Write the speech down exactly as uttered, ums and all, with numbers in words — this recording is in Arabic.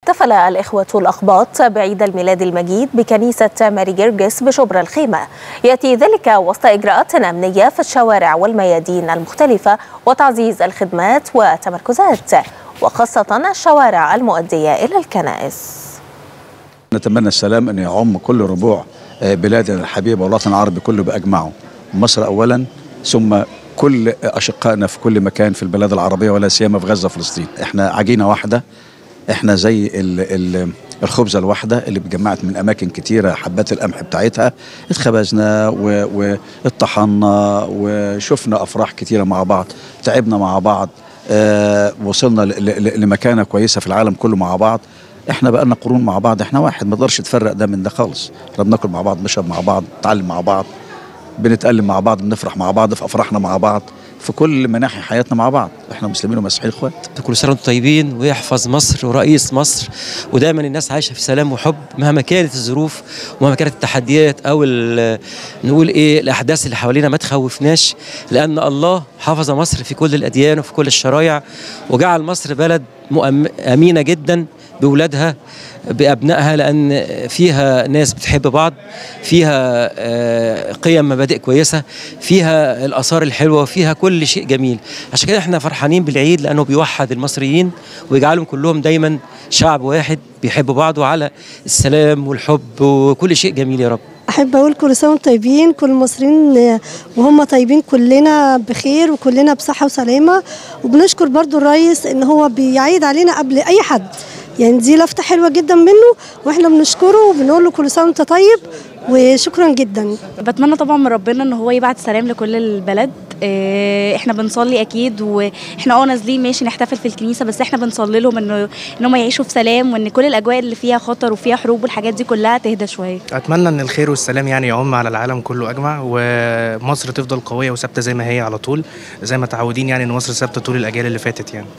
احتفل الإخوة الأقباط بعيد الميلاد المجيد بكنيسة ماري جرجس بشبرا الخيمة. يأتي ذلك وسط إجراءات أمنية في الشوارع والميادين المختلفة وتعزيز الخدمات وتمركزات، وخاصة الشوارع المؤدية إلى الكنائس. نتمنى السلام أن يعم كل ربوع بلادنا الحبيبة والوطن العربي كله بأجمعه، مصر أولا ثم كل أشقائنا في كل مكان في البلاد العربية ولا سيما في غزة فلسطين. احنا عجينة واحدة، احنا زي ال ال الخبزة الواحدة اللي اتجمعت من أماكن كتيرة، حبات القمح بتاعتها اتخبزنا واتطحنا وشفنا أفراح كتيرة مع بعض، تعبنا مع بعض، اه وصلنا لمكانة كويسة في العالم كله مع بعض. احنا بقالنا قرون مع بعض، احنا واحد، ما نقدرش تفرق ده من ده خالص. احنا بناكل مع بعض، بنشرب مع بعض، نتعلم مع بعض، بنتألم مع بعض، بنفرح مع بعض في أفراحنا مع بعض، في كل مناحي حياتنا مع بعض. احنا مسلمين ومسيحيين اخوات. كل سنه وانتم طيبين، ويحفظ مصر ورئيس مصر، ودايما الناس عايشه في سلام وحب مهما كانت الظروف ومهما كانت التحديات او نقول ايه الاحداث اللي حوالينا. ما تخوفناش، لان الله حفظ مصر في كل الاديان وفي كل الشرايع، وجعل مصر بلد امينه جدا بأولادها بأبنائها، لأن فيها ناس بتحب بعض، فيها قيم مبادئ كويسة، فيها الآثار الحلوة، وفيها كل شيء جميل. عشان كده احنا فرحانين بالعيد، لأنه بيوحد المصريين ويجعلهم كلهم دايما شعب واحد بيحب بعض وعلى السلام والحب وكل شيء جميل. يا رب. أحب أقول كل سنة وانتم طيبين، كل المصريين وهم طيبين، كلنا بخير وكلنا بصحة وسلامة. وبنشكر برضو الرئيس إن هو بيعيد علينا قبل أي حد، يعني دي لفتة حلوة جدا منه، واحنا بنشكره وبنقول له كل سنة وانت طيب وشكرا جدا. بتمنى طبعا من ربنا ان هو يبعت سلام لكل البلد. احنا بنصلي اكيد، واحنا اه نازلين ماشي نحتفل في الكنيسه، بس احنا بنصلي لهم انه ان هم يعيشوا في سلام، وان كل الاجواء اللي فيها خطر وفيها حروب والحاجات دي كلها تهدى شويه. اتمنى ان الخير والسلام يعني يعم على العالم كله اجمع، ومصر تفضل قويه وثابته زي ما هي على طول، زي ما تعودين يعني ان مصر ثابته طول الاجيال اللي فاتت يعني.